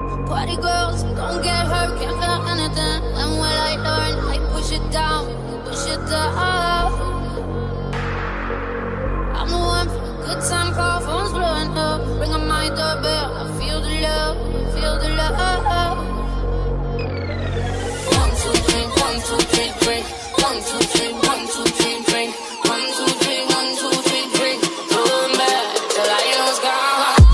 Party girls, don't get hurt, can't feel anything. When will I learn? I push it down, push it down. I'm the one for a good time call, phone's blowing up. Ring on my doorbell, I feel the love, I feel the love. 1, 2, 3, 1, 2, 3, drink. 1, 2, 3, 1, 2, 3, drink. 1, 2, 3, 1, 2, 3, drink. Going back till I was gone.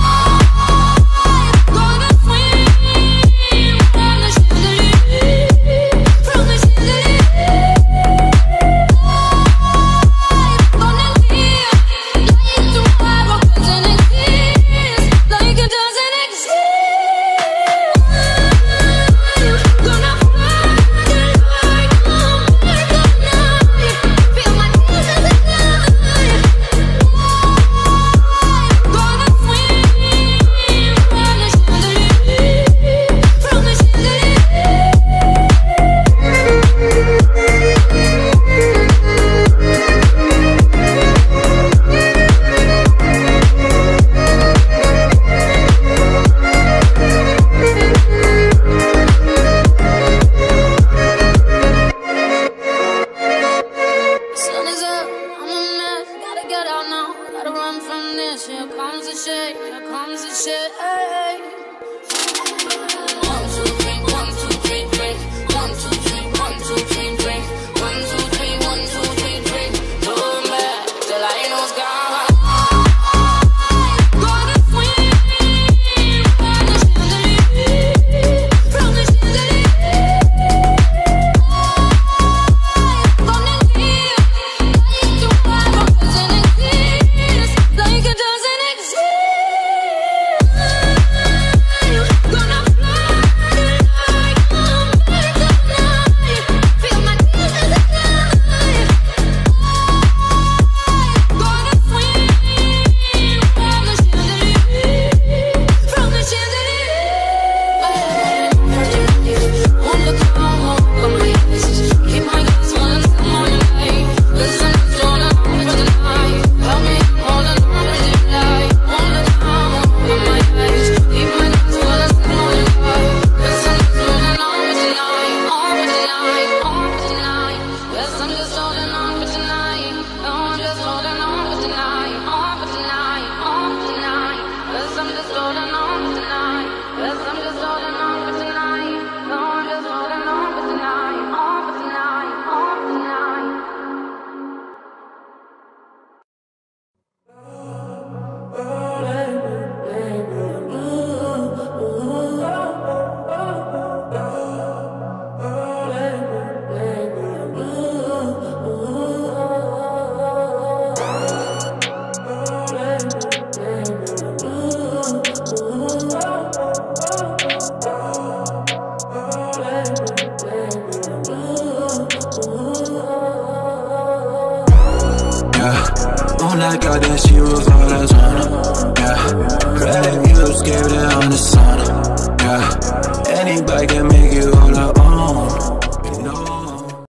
Moonlight got that she was all that's on her. Yeah, rap music gave it on the sauna. Yeah, anybody can make you all up.